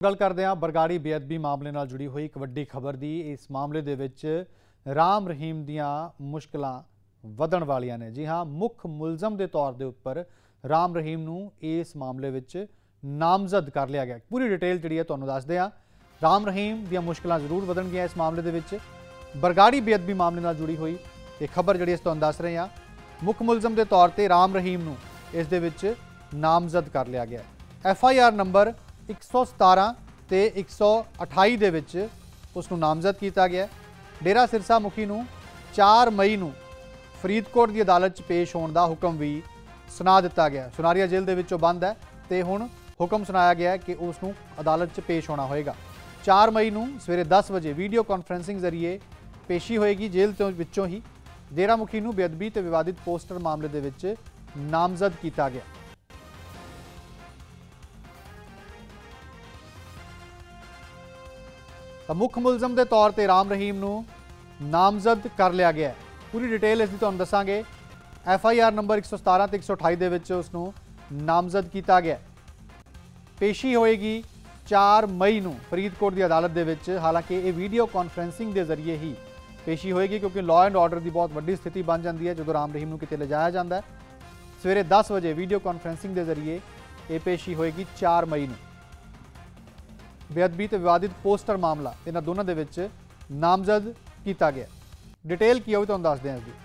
गल करते हैं बरगाड़ी बेअदबी मामले नाल जुड़ी हुई एक वड्डी खबर की। इस मामले दे विच राम रहीम दियां मुश्किलां वधण वालियां ने। जी हाँ, मुख मुलजम के तौर के उपर राम रहीम नूं इस मामले विच नामजद कर लिया गया। पूरी डिटेल जी है तुहानूं दसदे हां। राम रहीम दियां मुश्किलां जरूर वधण गियां इस मामले दे विच। बरगाड़ी बेअदबी मामले नाल जुड़ी हुई ये खबर जी तुहानूं दस रहे हैं। मुख मुलजम के तौर पर राम रहीम नूं इस दे विच नामजद कर लिया गया। FIR नंबर 117 ते 128 दे विच उसनूं नामजद किया गया। डेरा सिरसा मुखी नूं 4 मई नूं फरीदकोट की अदालत पेश होने का हुक्म भी सुना दिता गया। सुनारिया जेल दे विचों बंद है तो हुण हुक्म सुनाया गया कि उसनूं अदालत पेश होना होएगा। 4 मई नूं सवेरे 10 बजे वीडियो कॉन्फ्रेंसिंग जरिए पेशी होएगी। जेल तो विचों ही डेरा मुखी नूं बेअदबी ते विवादित पोस्टर मामले दे विच नामजद किया गया। तो मुख मुलजम के तौर पर राम रहीम नूं नामजद कर लिया गया है। पूरी डिटेल इसकी तुहानूं दसांगे। FIR नंबर 117 ते 128 दे विच उसनूं नामजद किया गया। पेशी होएगी 4 मई नूं फरीदकोट की अदालत दे विच। हालांकि ये वीडियो कॉन्फ्रेंसिंग के जरिए ही पेशी होएगी, क्योंकि लॉ एंड ऑर्डर की बहुत वड्डी स्थिति बन जाती है जो राम रहीम नूं किते लिजाया जाता है। सवेरे 10 बजे वीडियो कॉन्फ्रेंसिंग के जरिए ये पेशी होएगी 4 मई नूं। बेअदबी ते विवादित पोस्टर मामला इन्हां दोनों दे विच नामजद किया गया। डिटेल की होगी तुहानूं दसदे हां जी।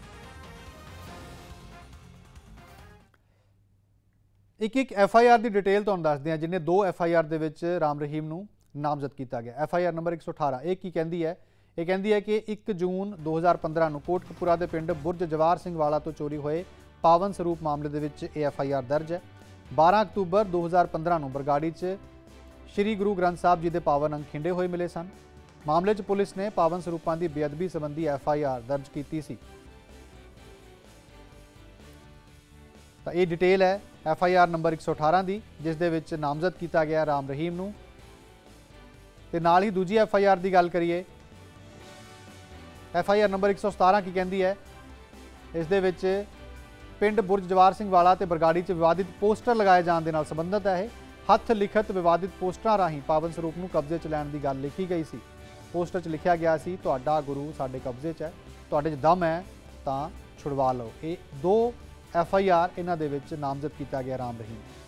एक FIR की डिटेल तुहानूं दसदे हां जिन्हें 2 FIR दे विच राम रहीम नूं नामजद किया गया। FIR नंबर 118 एक की कहती है, ये कहती है कि 1 जून 2015 नूं कोटकपुरा के पिंड बुरज जवार सिंह वाला तो चोरी होए पावन स्वरूप मामले दे विच ये FIR दर्ज है। 12 अक्तूबर 2015 नूं बरगाड़ी च श्री गुरु ग्रंथ साहब जी के पावन अंग खिंडे हुए मिले सन। मामले च पुलिस ने पावन स्वरूपों की बेअदबी संबंधी FIR दर्ज की सी। तो ये डिटेल है FIR नंबर 118 की, जिस दे विच नामजद किया गया राम रहीम नूं। ते नाल ही दूजी FIR की गल करिए। FIR नंबर 117 की कहती है, इस दे विच पिंड बुरज जवार सिंह वाला ते बरगाड़ी च विवादित पोस्टर लगाए जाने नाल संबंधित है। हथ लिखित विवादित पोस्टर राही पावन स्वरूप नूं कब्जे च लैण की गल लिखी गई सी। पोस्टर च लिखा गया सी, तुहाडा गुरु साडे कब्जे च है, तुहाडे च दम है तां छुड़वा लो। ये 2 FIR इन्हां दे विच नामजद किया गया राम रहीम।